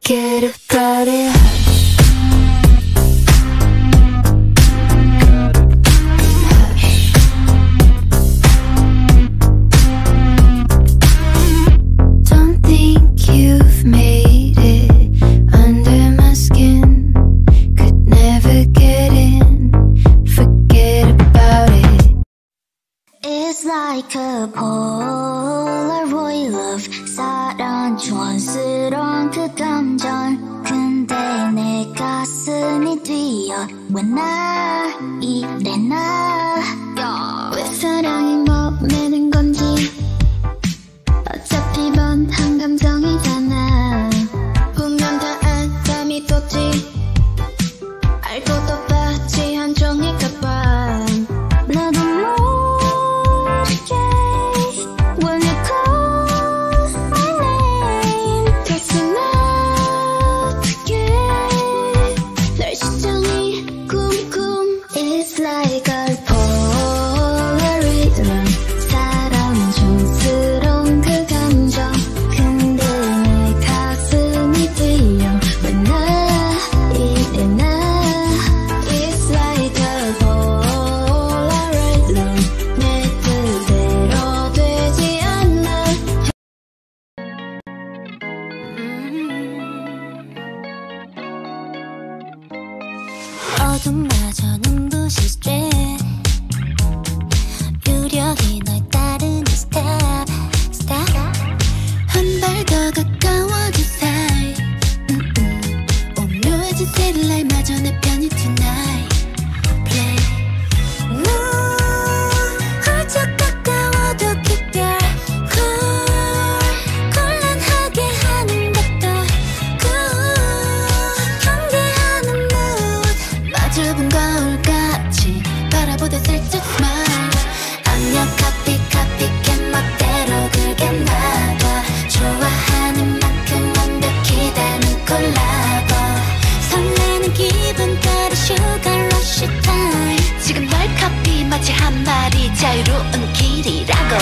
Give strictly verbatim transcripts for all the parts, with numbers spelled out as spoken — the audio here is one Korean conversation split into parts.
forget about it. Don't think you've made it under my skin. Could never get in. Forget about it. It's like a Polaroid love. 사랑 촌스러운 그 감정. 근데 내 가슴이 뛰어. 왜 나 이래 나. 왜 사랑이 멈매는 건지. 어차피 번한 감정이잖아. 보면 다 알다 믿었지. 알고도 봤지 한 종일 가봐. 나도 모르게 When you call my name 가슴 아프게 널 시장이 쿵쿵 It's like a Polaroid love 사랑 촌스러운 그 감정 근데 내 가슴이 뛰어 왜 나 이래 나 It's like a Polaroid love 내 뜻대로 되지 않아 어둠마저 눈부신 stress 유력이 널 따르는 step step 한 발 더 가까워진 사이 음, 음. 오묘해진 city light마저 내 편이 tonight play 너 훌쩍 가까워도 keep your cool 곤란하게 하는 것도 cool 경계하는 mood 마주본 거울같이 바라보다 슬쩍 smile 악력 copy copy 캔 멋대로 그게 나와 좋아하는 만큼 완벽히 닮은 콜라보 설레는 기분까지 sugar rush time 지금 널 copy 마치 한 마리 자유로운 길이라고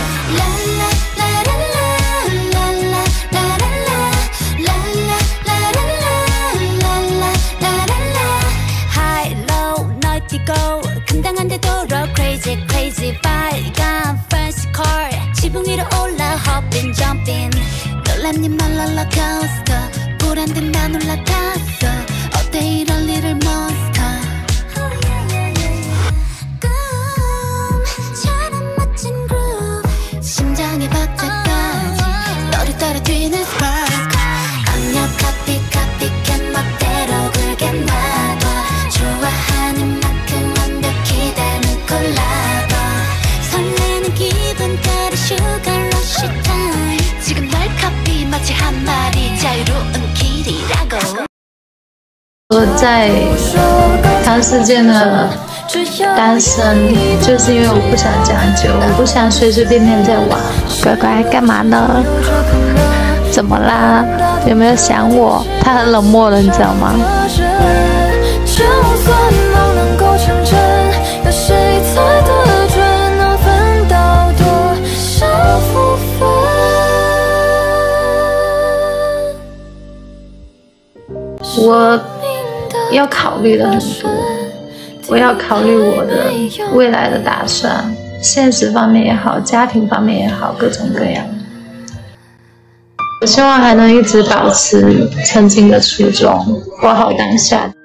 High low 널 뛰고 감당한 되도록 crazy crazy 빨간 fancy car 지붕 위로 올라 hopping jumping 놀란 네 말 롤러코스터 보란 듯 난 올라탔어 어때 이럴 little monster 꿈처럼 멋진 groove 심장의 박자까지 너를 따라 뛰는 spark 악력 copy copy 캔 멋대로 그게 나와 좋아하는 만큼 완벽히 닮은 콜라보 설레는 기분까지 sugar rush time 지금 널 copy 마치 한 마리 자유로운 길이라고 我在长时间的单身，就是因为我不想将就，我不想随随便便在玩。乖乖，干嘛呢？怎么啦？有没有想我？他很冷漠了，你知道吗？我要考虑的很多，我要考虑我的未来的打算，现实方面也好，家庭方面也好，各种各样。我希望还能一直保持曾经的初衷，活好当下。